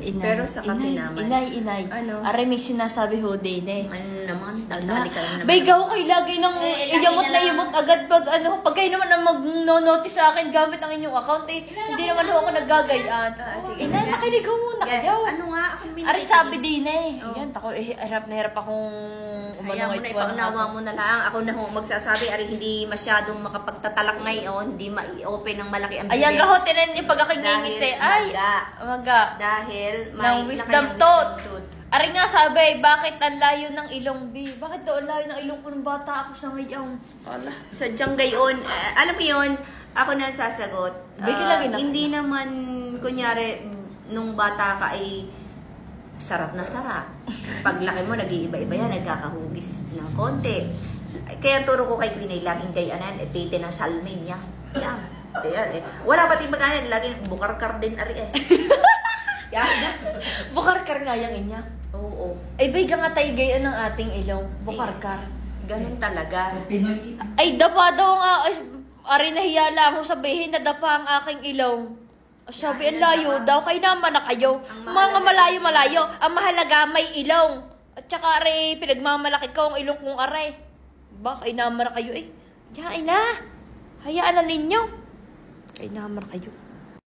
Inay. Pero sa kape naman. Inay. Ano? Aray, may sinasabi ho din eh. Ano naman, tatali ka naman. Bay, gaw kay lagi nang iyamot lagi na na iyamot agad pag kayo naman ang mag-notice sa akin gamit ang inyong account eh. Hindi naman ho ako naggagayaan. Sige. Inay, nakinig ho muna kayo. Ano nga, ako naman. Aray, sabi din eh. Oh. Yan, ako hirap na hirap akong Kaya mo na, ipaunawa mo na lang. Ako na ho magsasabi, ari hindi masyadong makapagtatalak ngayon, hindi ma-open ng malaki ang bibig. Ayan, gahotin yung pagkakingingit eh. Ay, maga. Dahil Ng wisdom tooth. Ari nga sabi, bakit ang layo ng ilong B? Bakit daw ang layo ng ilong ko ng bata ako sa ngayon? Wala. Sadyang gayon. Alam mo yun, ako na sasagot. Hindi naman, kunyari, nung bata ka ay sarap na sarap. Paglaki mo, nag-iiba-iba yan, nagkakahugis ng konti. Kaya turo ko kay Pinay, laging gayanan, epite ng salmin niya. Yan. Kaya, wala pati maganan, laging bukarkar din ari eh. Yan. Bukarkar nga yung inya. Oo. Ay, bay, gangatay gayon ng ating ilong. Bukarkar. Ganun talaga. Ay, dapa daw nga. Ari, nahiya lang ako sabihin na dapa ang aking ilong. Sabi, ang layo daw. Kayo naman na kayo. Mga malayo-malayo. Ang mahalaga, may ilong. At saka, ari, pinagmamalaki ko ang ilong kong aray. Ba, kayo naman na kayo eh. Yain na. Hayaan na ninyo. Kayo naman na kayo.